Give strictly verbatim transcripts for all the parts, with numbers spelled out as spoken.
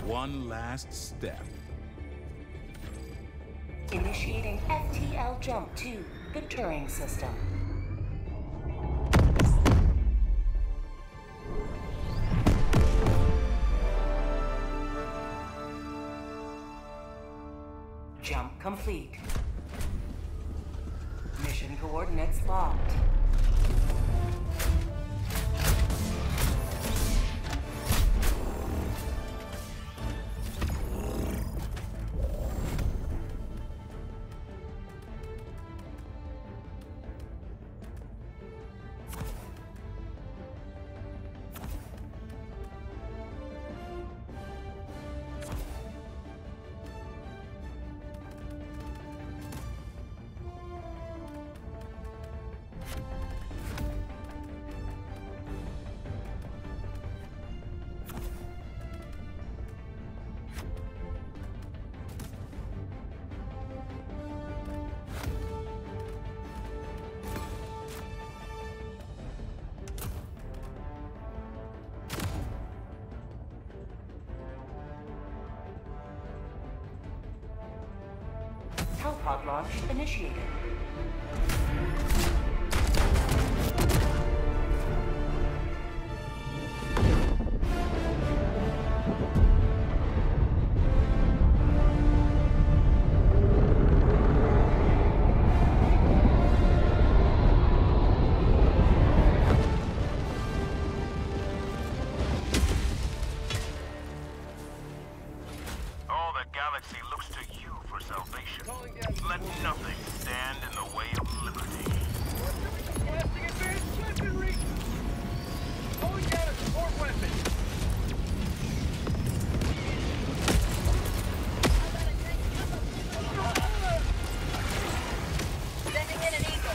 one last step. Initiating F T L jump to the Turing system. Jump complete. Mission coordinates locked. Pod launch initiated. All the galaxy looks to you for salvation. Let nothing stand in the way of liberty. Blasting advanced weaponry! Calling down a support weapon! Sending in an eagle.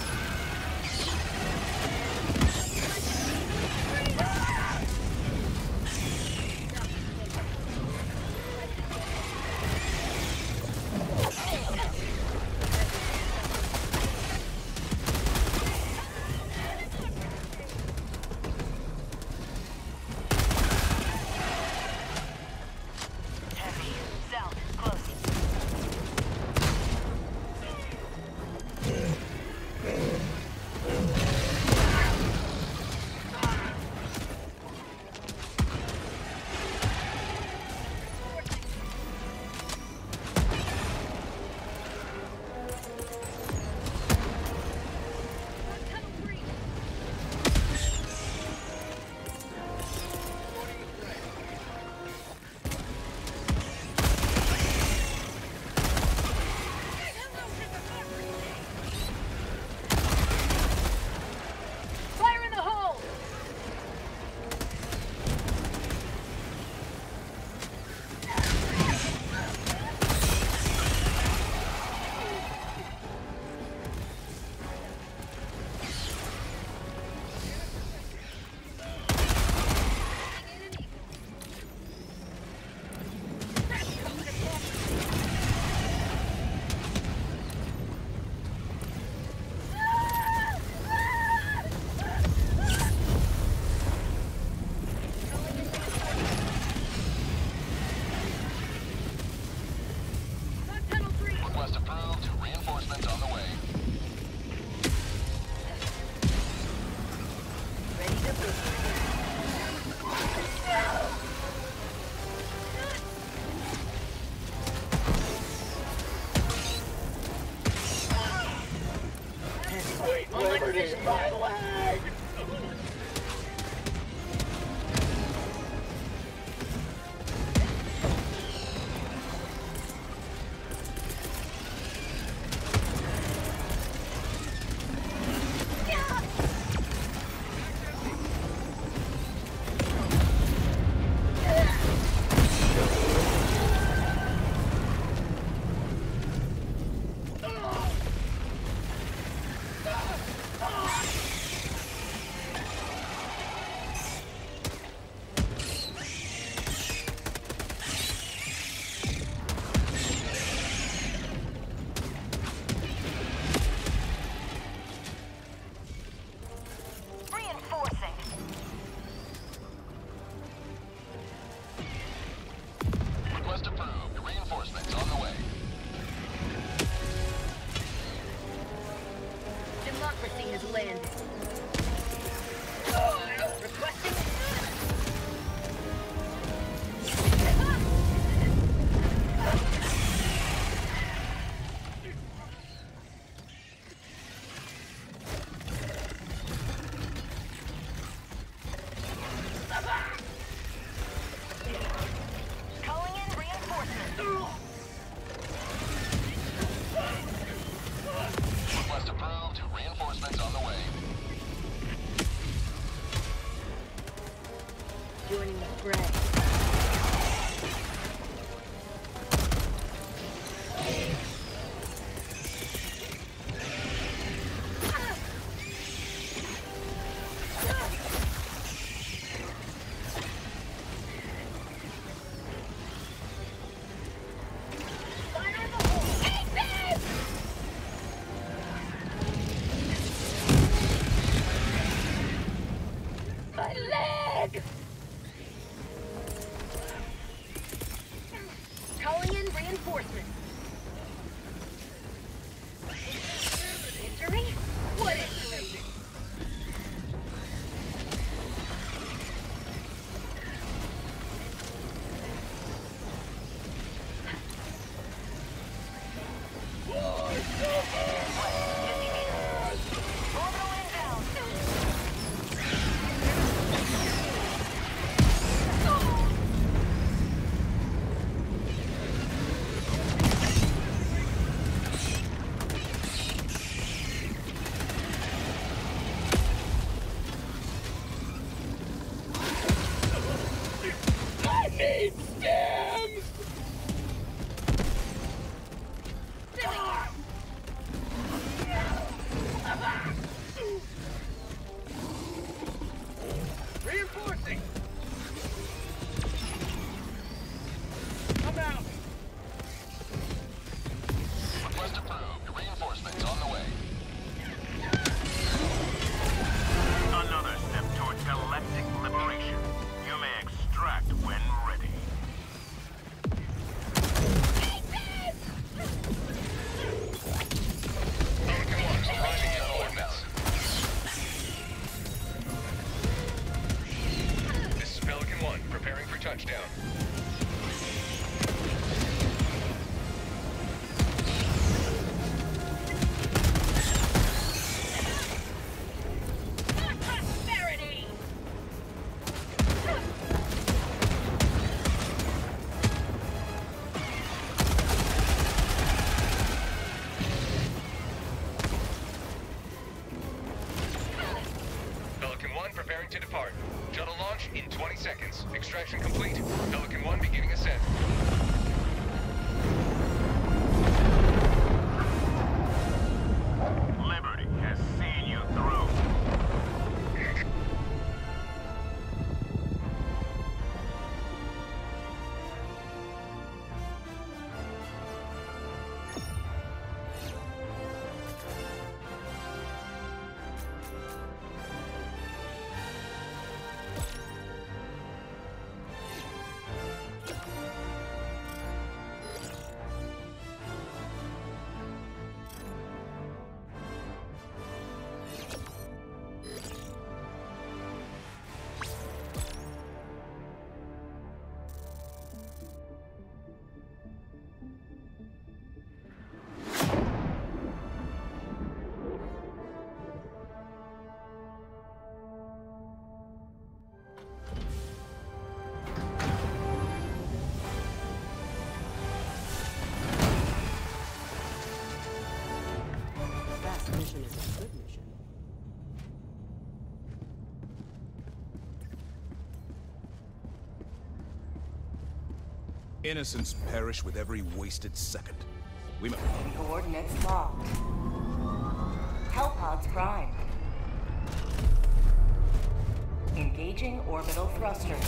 Request approved. Reinforcements on the way. Joining the fray. Calling in reinforcements. Injury? What injury? Reinforcing! Come out! Request approved. Reinforcements on the way. Another step towards galactic liberation. You may extract when ready. Pelican one, arriving in coordinates. This is Pelican one, preparing for touchdown. Prosperity! Pelican one preparing to depart. Shuttle launch in twenty seconds. Extraction complete. Pelican one beginning ascent. Liberty has seen you through. Fast mission is a good mission. Innocents perish with every wasted second. We must... Coordinates locked. Hellpods prime. Engaging orbital thrusters.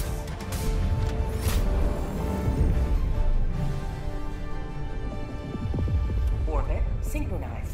Orbit synchronized.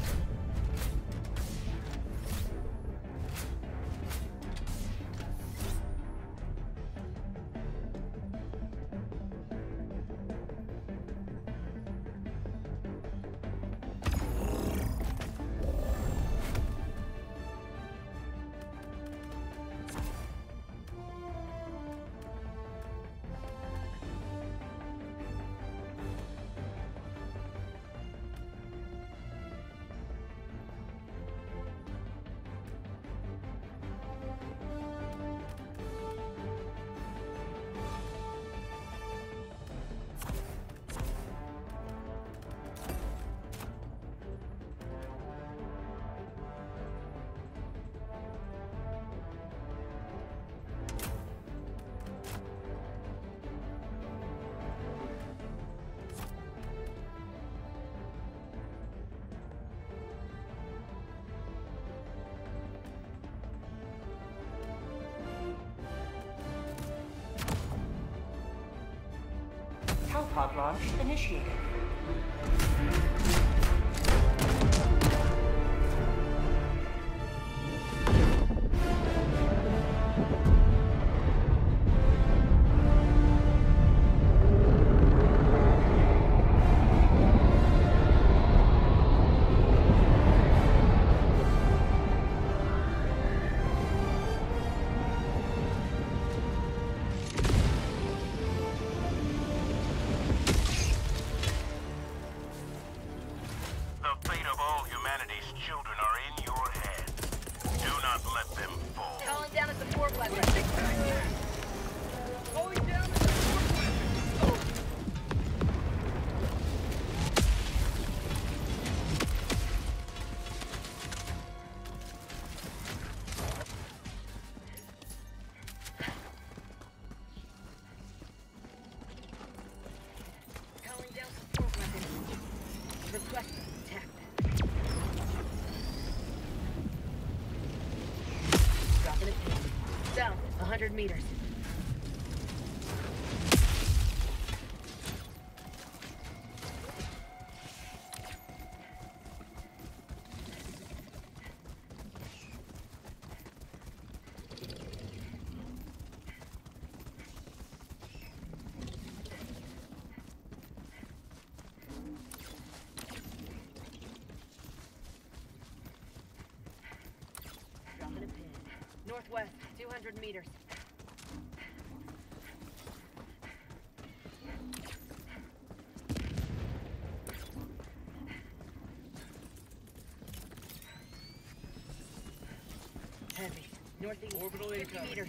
pod launch initiated. Meters. Dropping a pin. Northwest, two hundred meters. Heavy. Northeast. Orbital fifty meters.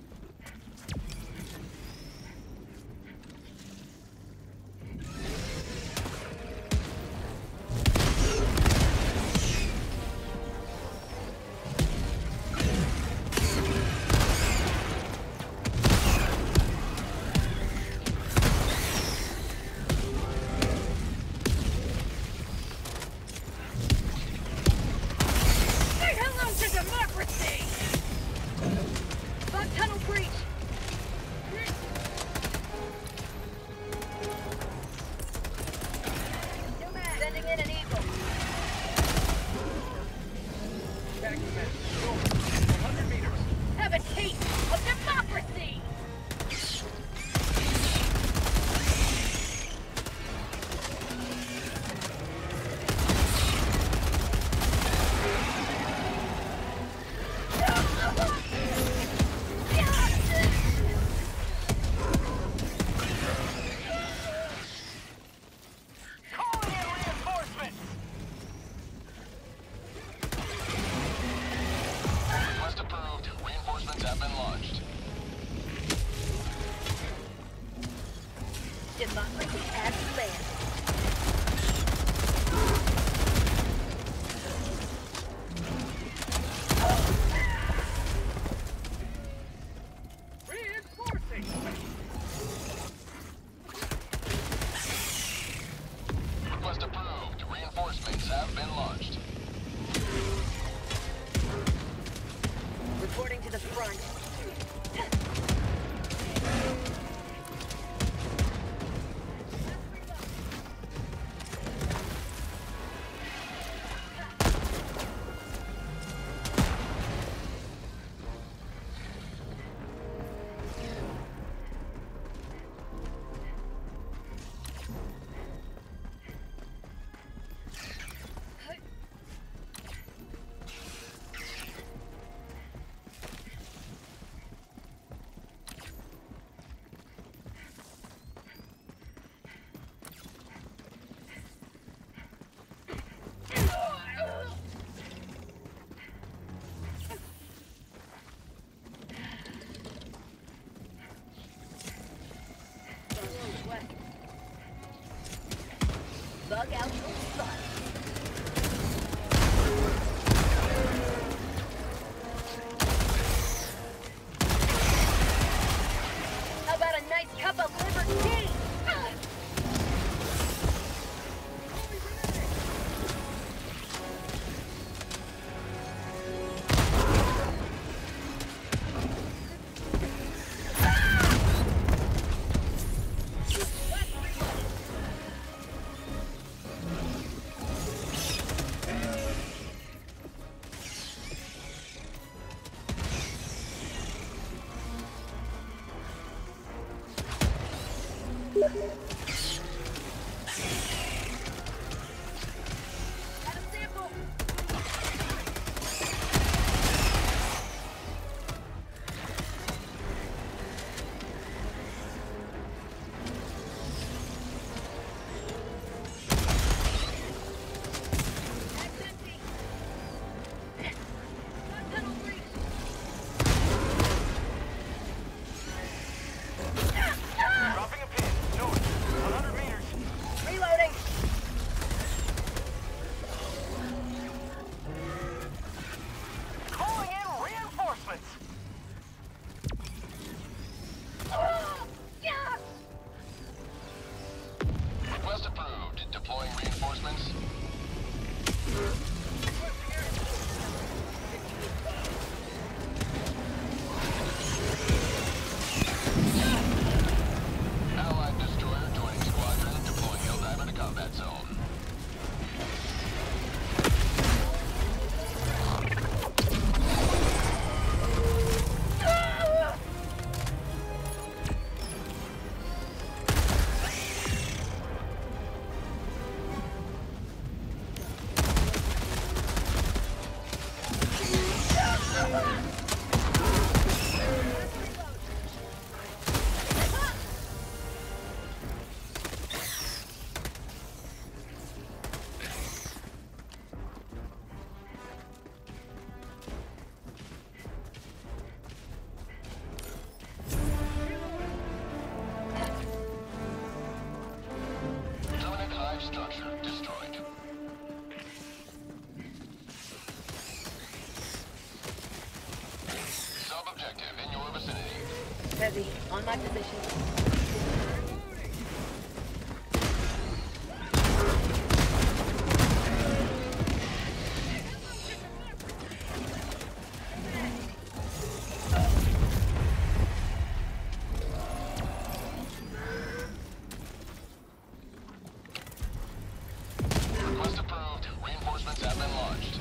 Bug out your butt. How about a nice cup of liver tea? Last reload. Got a sample. That's empty. Got tunnel breach. Dropping a pin. North. one hundred meters. Reloading. Calling in reinforcements. Oh, yeah. Request approved. Deploying reinforcements. Allied destroyer joining squadron. Deploying Helldiver to combat zone. Dominant hive structure destroyed. Sub-objective in your vicinity. Heavy. On my position. Request approved. Reinforcements have been launched.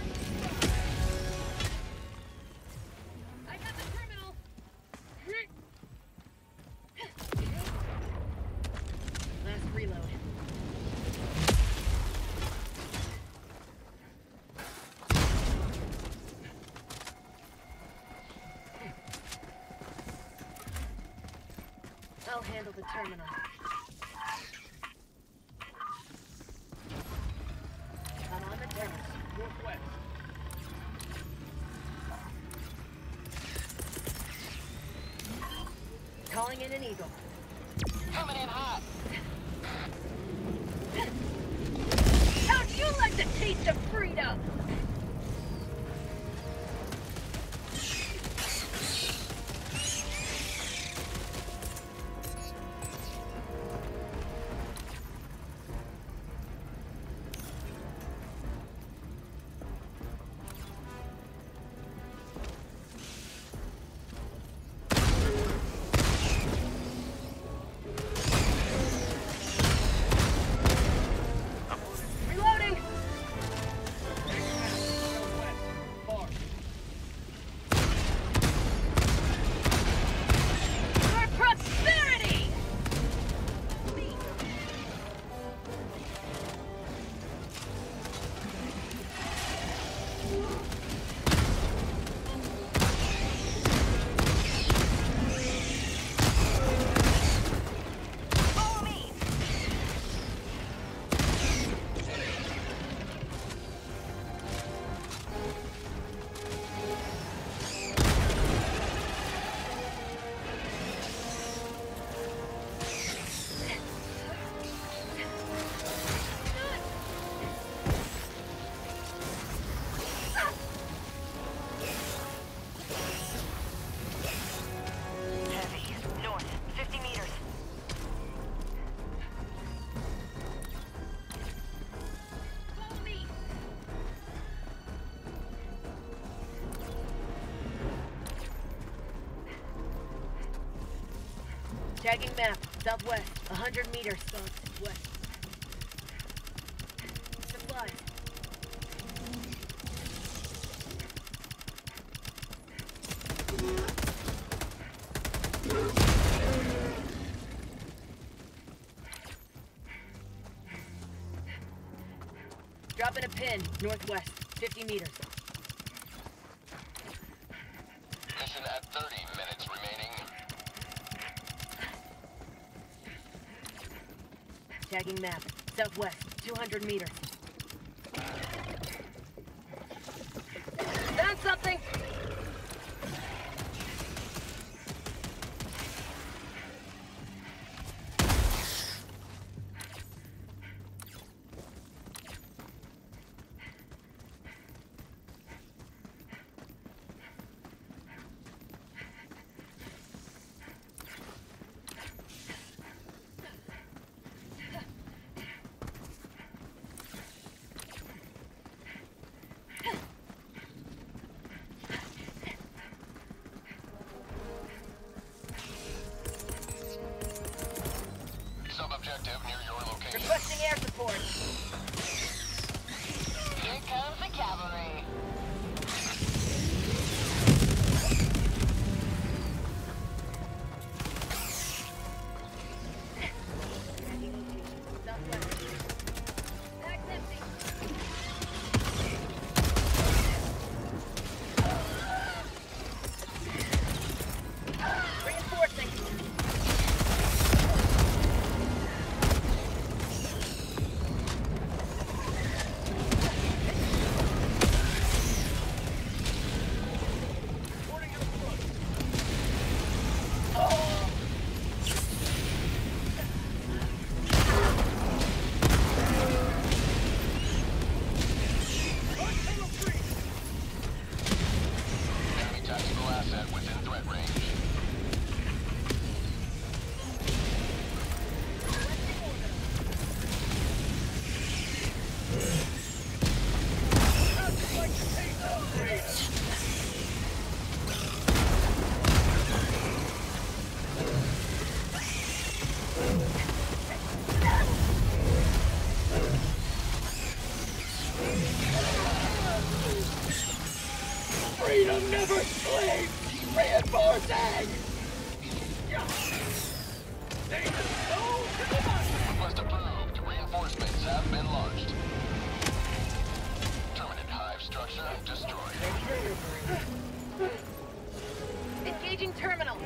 I got the terminal. Last reload. I'll handle the terminal. I'm on the terminal. Northwest. Calling in an eagle. Coming in hot. How'd you like the taste of freedom? Reloading! Northwest. Far. For prosperity! Follow me. Heavy. North. fifty meters. Follow me! Tagging map. Southwest. one hundred meters. Southwest. Supplies. Dropping a pin, northwest, fifty meters. Mission at thirty minutes remaining. Tagging map, southwest, two hundred meters. Found something! Sub-objective near your location. Requesting air support. Here comes the cavalry. Southwest. Bag's empty. Reinforcing. Enemy tactical asset within threat range. Freedom never sleeps! Reinforcing! Request approved. Reinforcements have been launched. Terminate hive structure destroyed. Engaging terminal.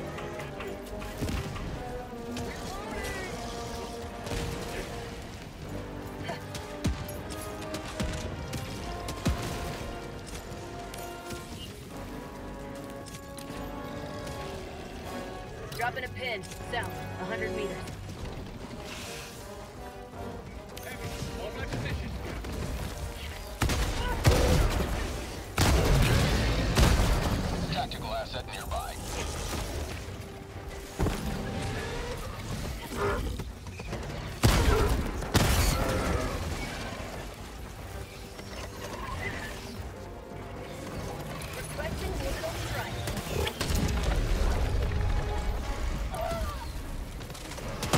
Dropping a pin, south, one hundred meters. On my position. Tactical asset nearby. Requesting orbital strike.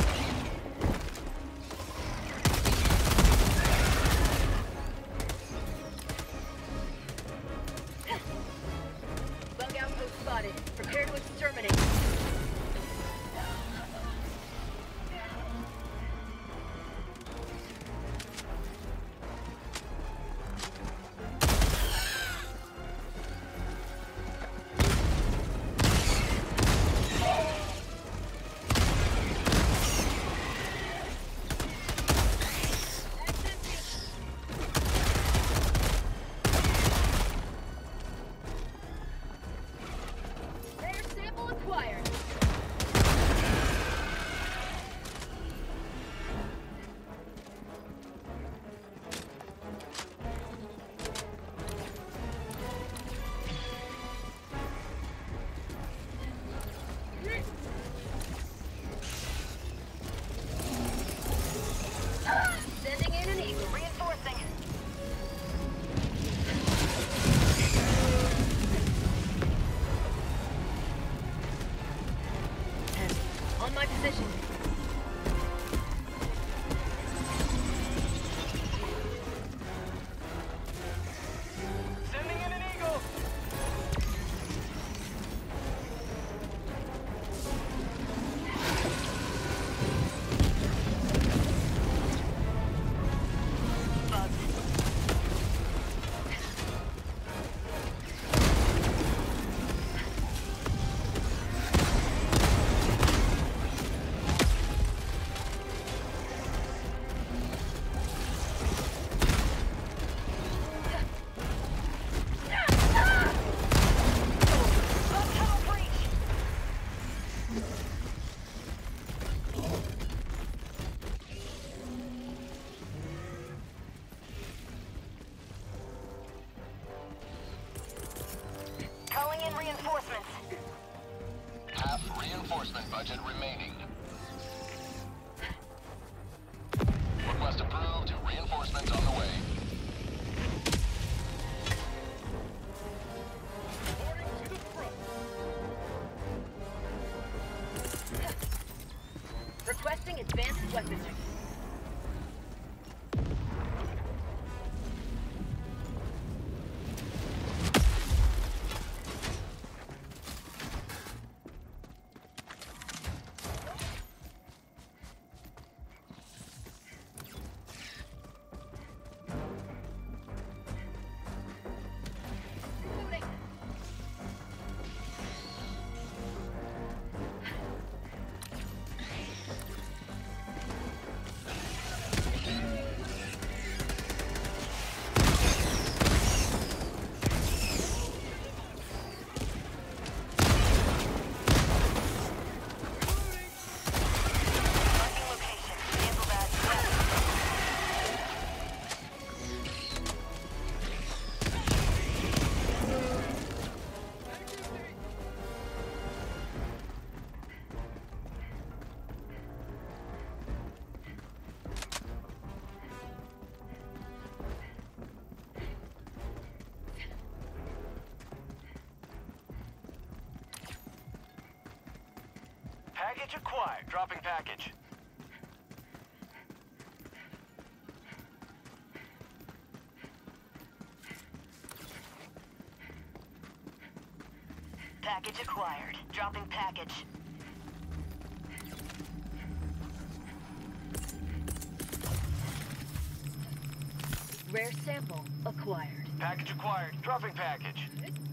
budget remaining. Request approved. Reinforcements on the way. Reporting to the front. Requesting advanced weaponry. Package acquired. Dropping package. Package acquired. Dropping package. Rare sample acquired. Package acquired. Dropping package.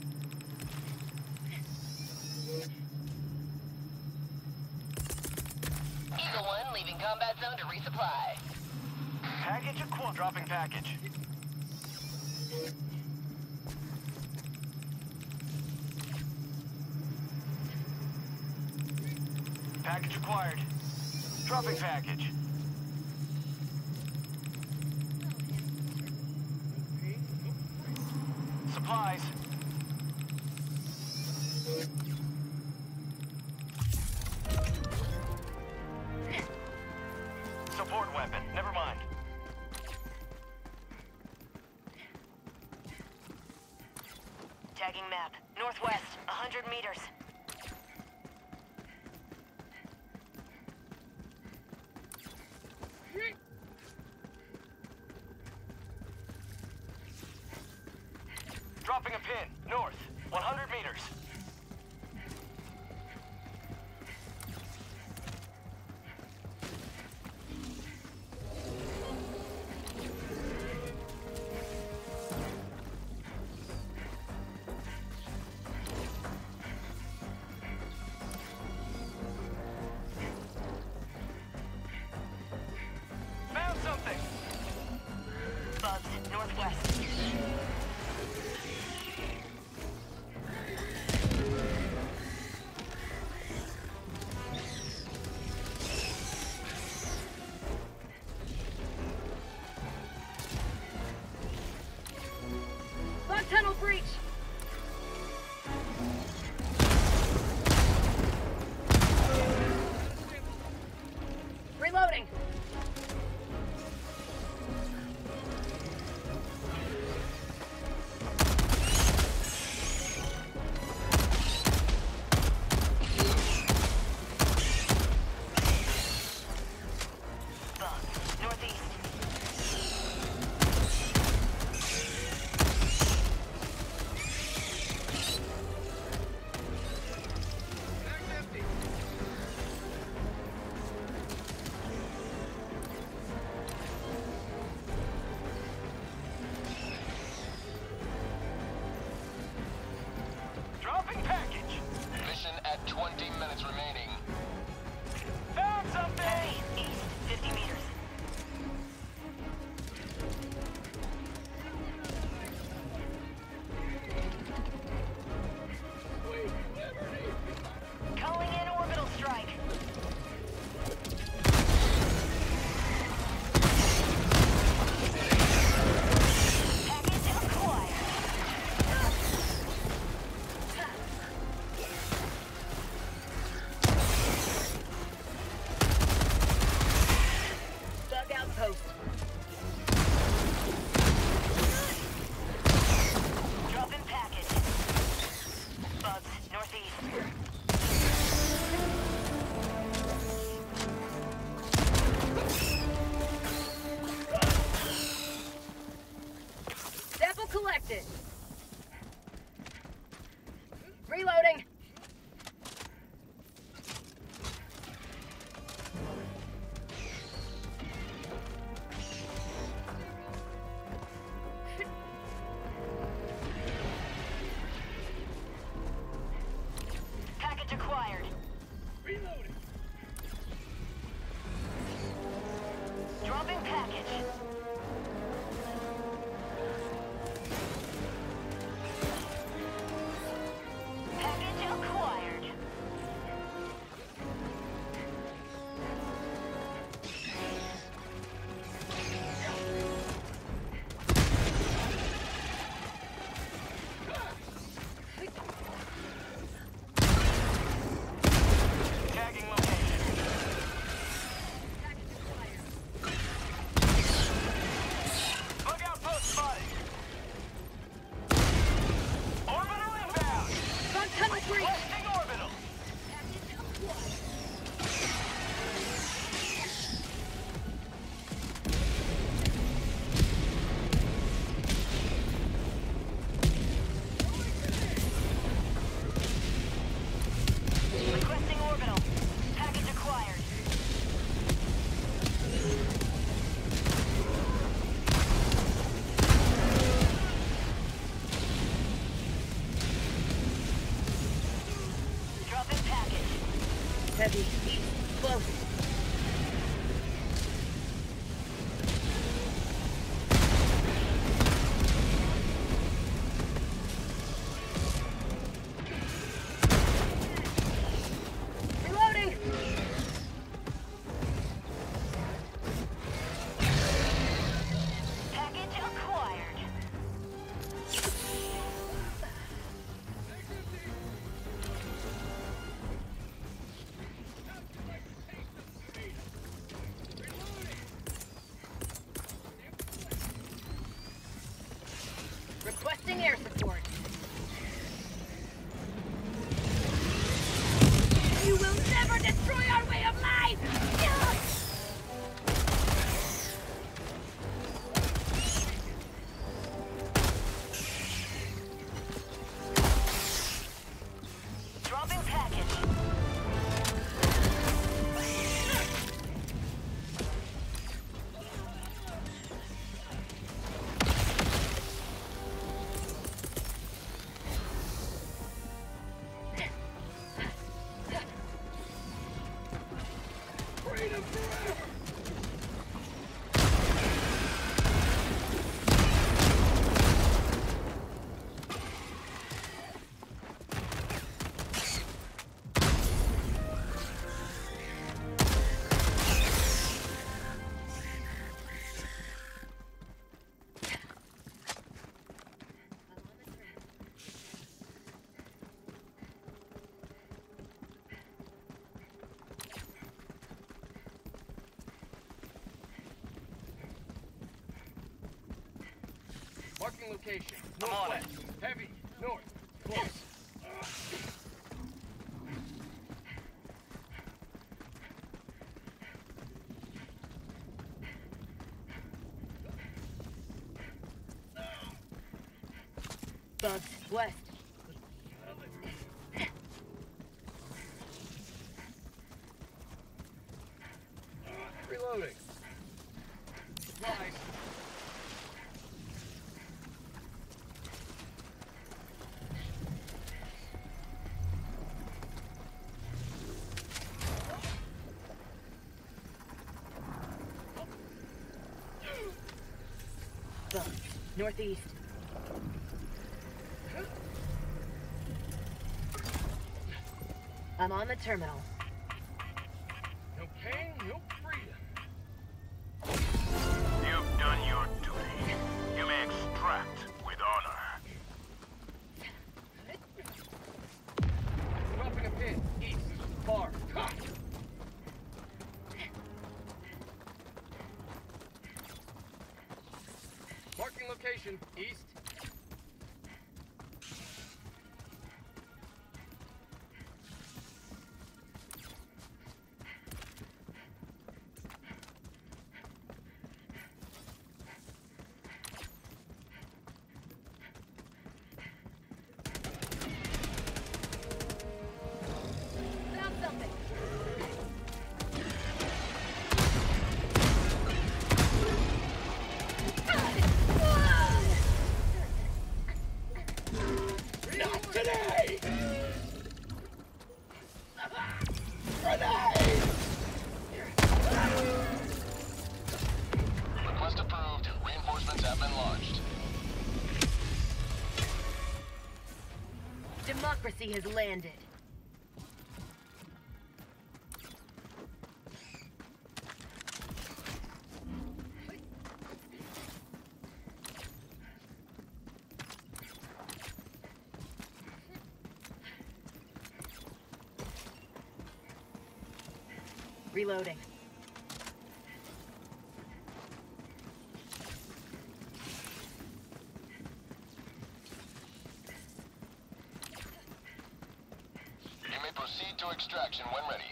Eagle one leaving combat zone to resupply. Package acquired. Dropping package. Package acquired. Dropping package. Supplies. Support weapon. Never mind. Tagging map. Northwest, one hundred meters. Dropping a pin. North. one hundred meters. Found something. Bugs, northwest. Bug tunnel breach! Reloading! Bugs, northeast. Dropping package. Mission at twenty minutes remaining. Found something. Heavy, east, fifty meters. Calling in orbital strike. Package acquired. detected. Reloading. Package acquired. Reloading. Dropping package. Package acquired. Tagging location. Look out, post spotted. Orbital inbound. Front tunnel breach. Blasting orbital. Requesting orbital. Package acquired. Dropping package. Heavy. Close. Reloading. Package acquired. Requesting air support. You will never destroy our way of life! Dropping package. Freedom forever. Marking location. I'm on Northwest. Heavy. North. Close. Bugs. West. Reloading. Supplies. Bugs. Northeast. I'm on the terminal. No pain, no freedom. You've done your duty. You may extract with honor. Dropping a pin. East. Far. Ha! Marking location. East. Galaxy has landed. Reloading. You may proceed to extraction when ready.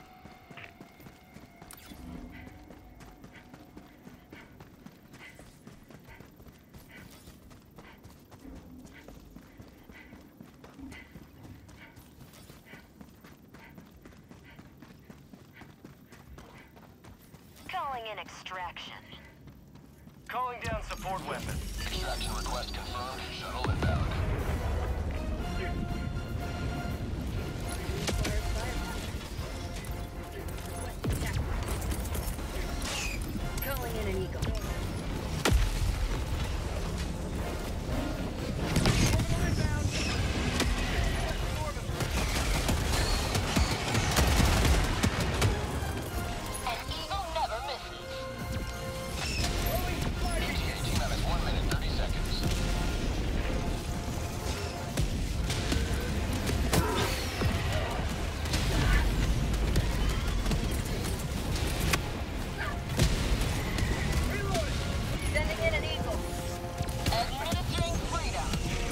Calling in extraction. Calling down support weapon. Extraction request confirmed. Shuttle inbound. Calling in an eagle. An eagle never misses. E T A T-minus one minute, thirty seconds. Sending in an eagle. Administering freedom.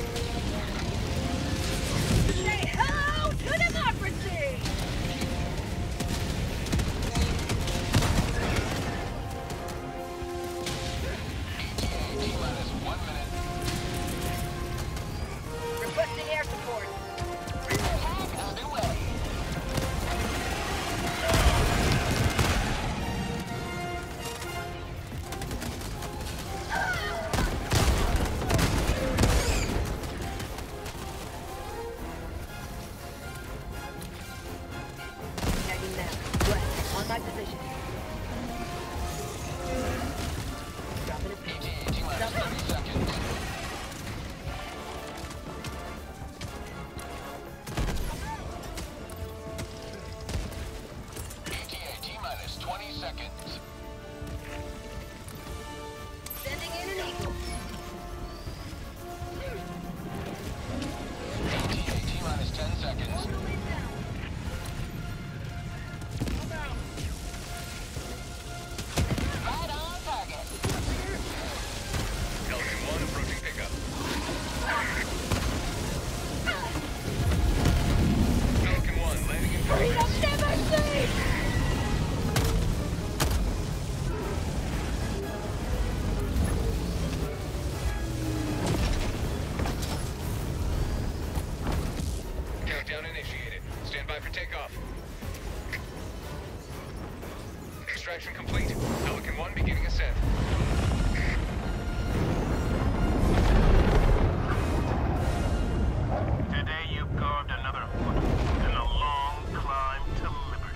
Say hello to democracy! E T A T-minus one minute. Requesting air support. Tag underway. Tagging now. West, on my position. Dropping a E pin. T A T-minus thirty seconds. E T A T-minus twenty seconds. Sending in an eagle. E T A T-minus ten seconds. Right on target. Pelican one approaching pickup. Pelican one landing in Freedom never sleeps! Countdown initiated. Stand by for takeoff. Extraction complete. Pelican one beginning ascent. Today you carved another foot in a long climb to liberty.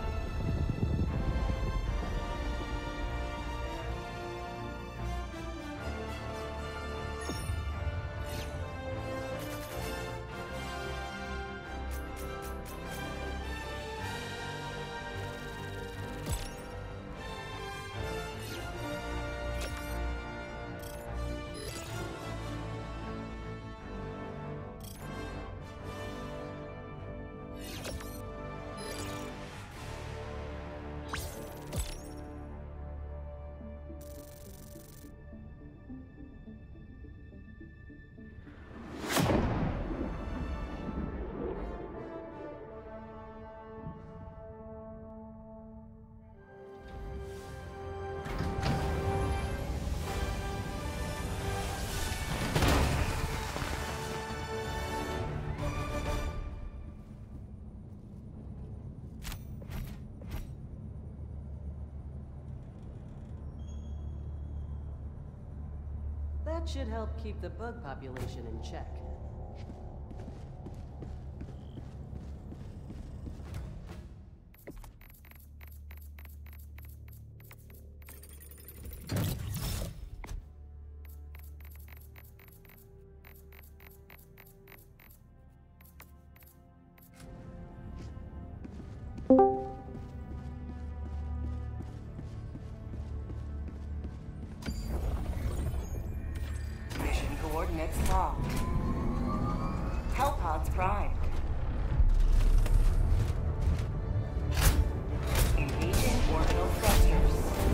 That should help keep the bug population in check. coordinates locked. Hellpods primed. Engaging orbital thrusters.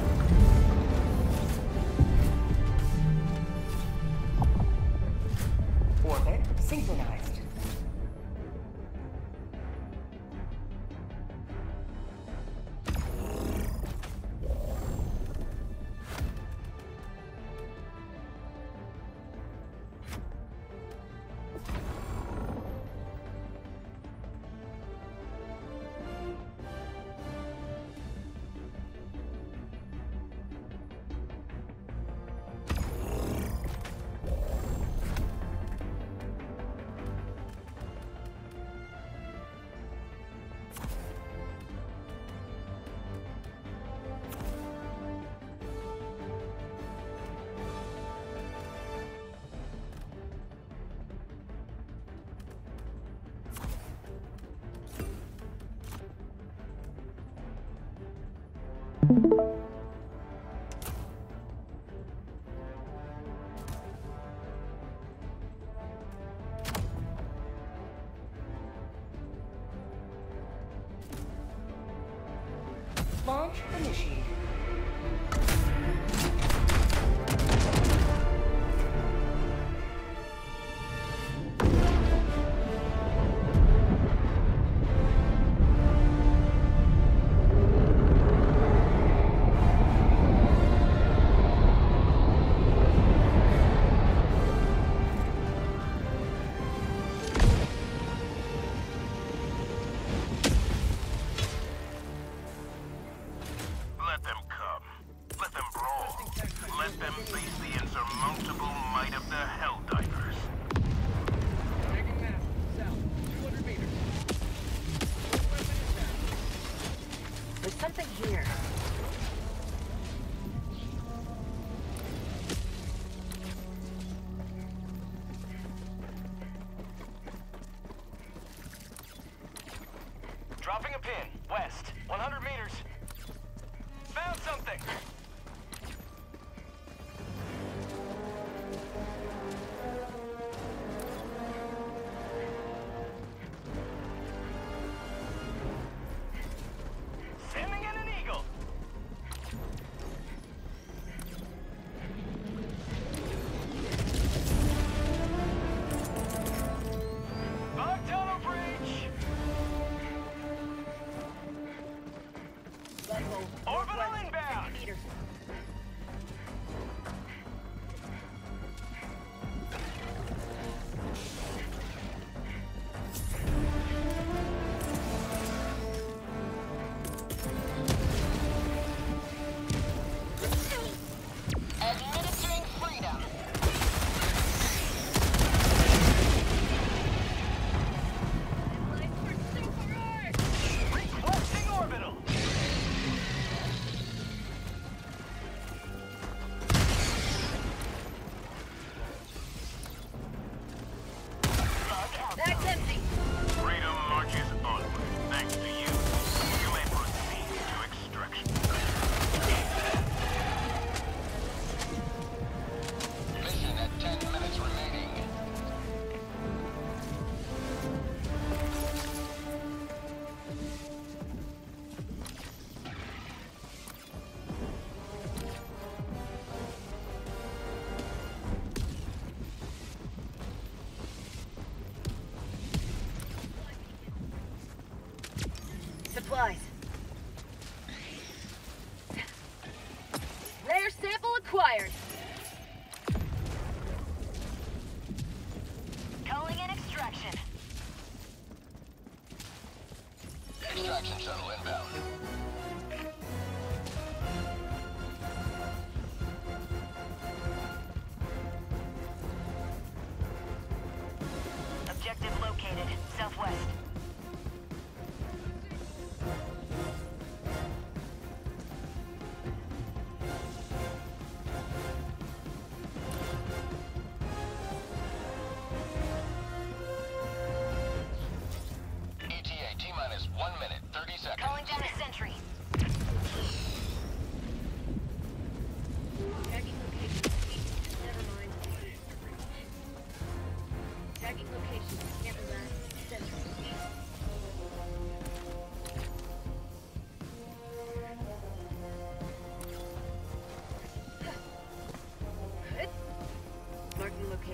Orbit synchronized. Launch initiated. Let them come. Let them brawl. Let them face the insurmountable might of the Helldivers. Taking map. South. two hundred meters. Northwest intercept. There's something here. Dropping a pin. West. one hundred meters. Found something. Sending in an eagle. Bug tunnel breach. Orbital inbound. Meters. Administering freedom. Requesting orbital. That's empty. Freedom marches onward. Thanks to you. You may proceed to extraction. Mission at ten minutes remaining. Supplies. Rare sample acquired. Calling in extraction. Extraction shuttle inbound. Objective located. Southwest.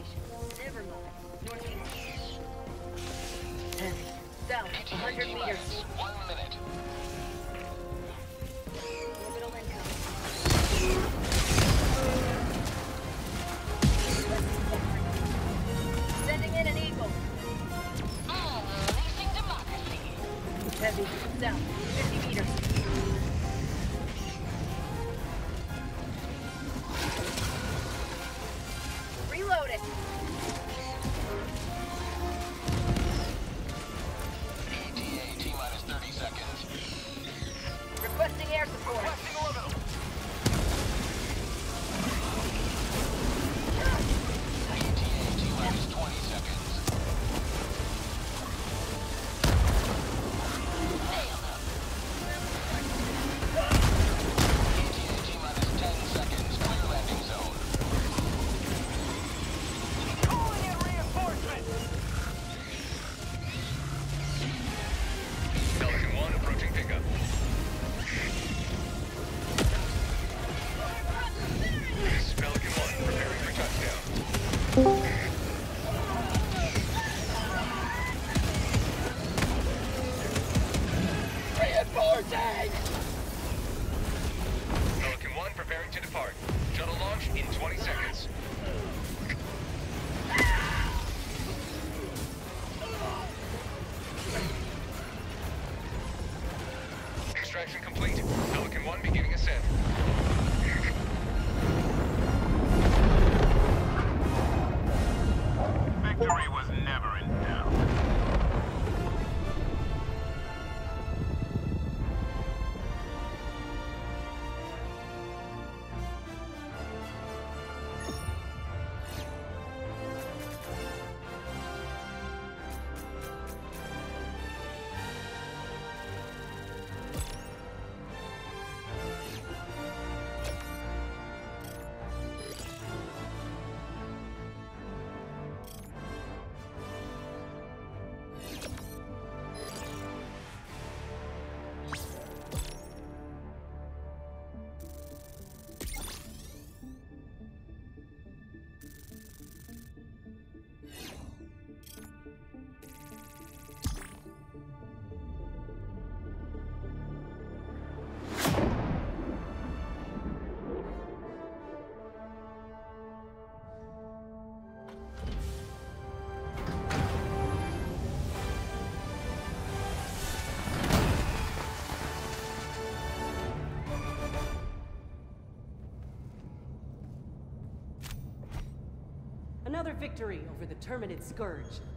population. Never mind. Northeast. Heavy. South, one hundred meters. One minute. Orbital incoming. Sending in an Eagle. Unleashing democracy. Heavy. South, fifty meters. Reloaded. E T A T-minus thirty seconds. Requesting air support. Requesting orbital. E T A T-minus twenty seconds. E T A T-minus ten seconds. Clear landing zone. Calling in reinforcements. Pelican one approaching pickup. This is Pelican one preparing for touchdown. Pelican one preparing to depart. Shuttle launch in twenty seconds. Extraction complete. Pelican one beginning ascent. Victory was never in doubt. Another victory over the Terminid Scourge.